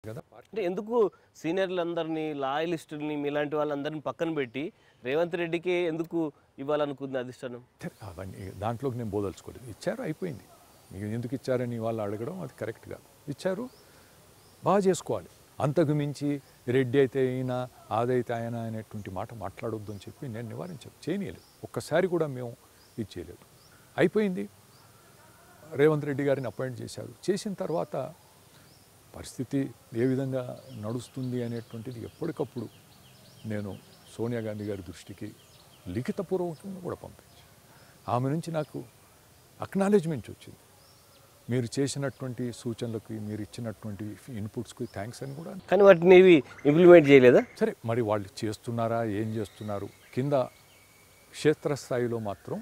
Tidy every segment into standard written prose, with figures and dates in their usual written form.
కదా. అంటే ఎందుకు సీనియర్లందరినీ, లాయలిస్టుల్ని మీలాంటి వాళ్ళందరిని పక్కన పెట్టి రేవంత్ రెడ్డికే ఎందుకు ఇవ్వాలనుకుంది అధిష్టానం? అవన్నీ దాంట్లోకి నేను బోదలుచుకోలేదు. ఇచ్చారు, అయిపోయింది. మీకు ఎందుకు ఇచ్చారని వాళ్ళు అడగడం అది కరెక్ట్ కాదు. ఇచ్చారు, బాగా చేసుకోవాలి. అంతకు మించి రెడ్డి అయితే అయినా ఆదైతే ఆయన అనేటువంటి మాట మాట్లాడొద్దు అని చెప్పి నేను నివారించాను. చేయనీయలేదు. ఒక్కసారి కూడా మేము ఇది చేయలేదు. అయిపోయింది. రేవంత్ రెడ్డి గారిని అపాయింట్ చేశారు. చేసిన తర్వాత పరిస్థితి ఏ విధంగా నడుస్తుంది అనేటువంటిది ఎప్పటికప్పుడు నేను సోనియా గాంధీ గారి దృష్టికి లిఖితపూర్వకంగా కూడా పంపించాను. ఆమె నుంచి నాకు అక్నాలెడ్జ్మెంట్ వచ్చింది. మీరు చేసినటువంటి సూచనలకి, మీరు ఇచ్చినటువంటి ఇన్పుట్స్కి థ్యాంక్స్ అని కూడా. కానీ వాటిని ఇవి ఇంప్లిమెంట్ చేయలేదా? సరే, మరి వాళ్ళు చేస్తున్నారా, ఏం చేస్తున్నారు కింద క్షేత్రస్థాయిలో మాత్రం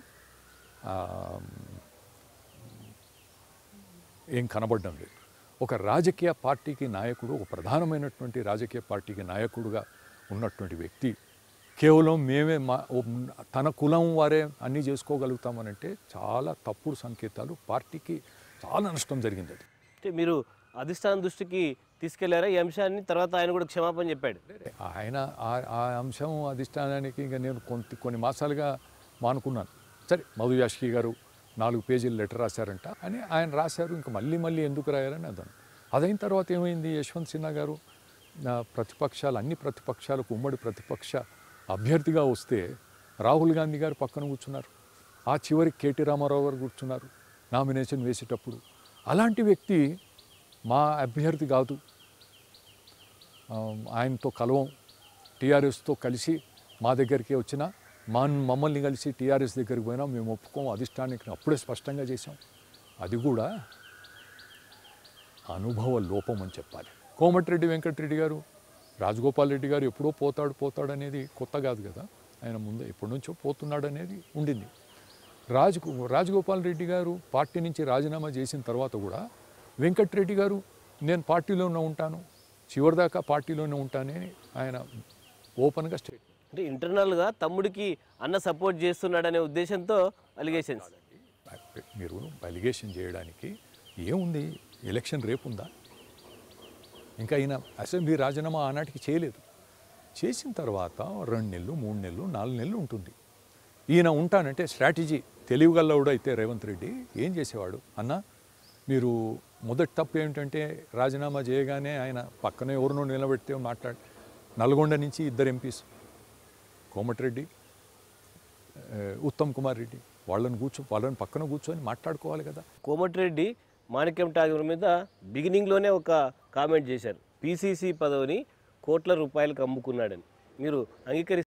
ఏం కనబడడం లేదు. ఒక రాజకీయ పార్టీకి నాయకుడు, ఒక ప్రధానమైనటువంటి రాజకీయ పార్టీకి నాయకుడుగా ఉన్నటువంటి వ్యక్తి కేవలం మేమే తన కులం వారే అన్నీ చేసుకోగలుగుతామనంటే చాలా తప్పుడు సంకేతాలు. పార్టీకి చాలా నష్టం జరిగింది. అది అంటే మీరు అధిష్టానం దృష్టికి తీసుకెళ్లారా ఈ అంశాన్ని? తర్వాత ఆయన కూడా క్షమాపణ చెప్పాడు. ఆయన ఆ అంశం అధిష్టానానికి ఇంకా నేను కొన్ని మాసాలుగా మానుకున్నాను. సరే, మధు యాష్కి గారు 4 పేజీలు లెటర్ రాశారంట అని ఆయన రాశారు. ఇంకా మళ్ళీ ఎందుకు రాయాలని అదను. అదైన తర్వాత ఏమైంది, యశ్వంత్ సిన్హా గారు అన్ని ప్రతిపక్షాలకు ఉమ్మడి ప్రతిపక్ష అభ్యర్థిగా వస్తే రాహుల్ గాంధీ గారు పక్కన కూర్చున్నారు. ఆ చివరికి కేటీ రామారావు గారు కూర్చున్నారు నామినేషన్ వేసేటప్పుడు. అలాంటి వ్యక్తి మా అభ్యర్థి కాదు, ఆయనతో కలవం, టీఆర్ఎస్తో కలిసి మా దగ్గరికి వచ్చిన మమ్మల్ని కలిసి టీఆర్ఎస్ దగ్గరికి పోయినా మేము ఒప్పుకోం, అధిష్టానానికి అప్పుడే స్పష్టంగా చేసాం. అది కూడా అనుభవ లోపం అని చెప్పాలి. కోమటిరెడ్డి వెంకటరెడ్డి గారు, రాజగోపాల్ రెడ్డి గారు ఎప్పుడో పోతాడు అనేది కొత్త కాదు కదా. ఆయన ముందు ఎప్పటి నుంచో పోతున్నాడు అనేది ఉండింది. రాజగోపాల్ రెడ్డి గారు పార్టీ నుంచి రాజీనామా చేసిన తర్వాత కూడా వెంకటరెడ్డి గారు నేను పార్టీలోనే ఉంటాను, చివరిదాకా పార్టీలోనే ఉంటానని ఆయన ఓపెన్గా స్టేట్. అంటే ఇంటర్నల్గా తమ్ముడికి అన్న సపోర్ట్ చేస్తున్నాడనే ఉద్దేశంతో అలిగేషన్స్. మీరు అలిగేషన్ చేయడానికి ఏముంది, ఎలక్షన్ రేపు ఉందా? ఇంకా ఈయన అసెంబ్లీ రాజీనామా ఆనాటికి చేయలేదు. చేసిన తర్వాత 2 నెలలు, 3 నెలలు, 4 నెలలు ఉంటుంది. ఈయన ఉంటానంటే స్ట్రాటజీ తెలివిగల్లవుడు అయితే రేవంత్ రెడ్డి ఏం చేసేవాడు, అన్న మీరు మొదటి తప్పు ఏమిటంటే రాజీనామా చేయగానే ఆయన పక్కనే ఎవరినో నిలబెడితే నల్గొండ నుంచి 2 ఎంపీస్, కోమటిరెడ్డి, ఉత్తమ్ కుమార్ రెడ్డి, వాళ్ళని పక్కన కూర్చొని మాట్లాడుకోవాలి కదా. కోమటిరెడ్డి మాణిక్యం ఠాగూర్ మీద బిగినింగ్లోనే ఒక కామెంట్ చేశారు, పీసీసీ పదవిని కోట్ల రూపాయలకు అమ్ముకున్నాడని. మీరు అంగీకరి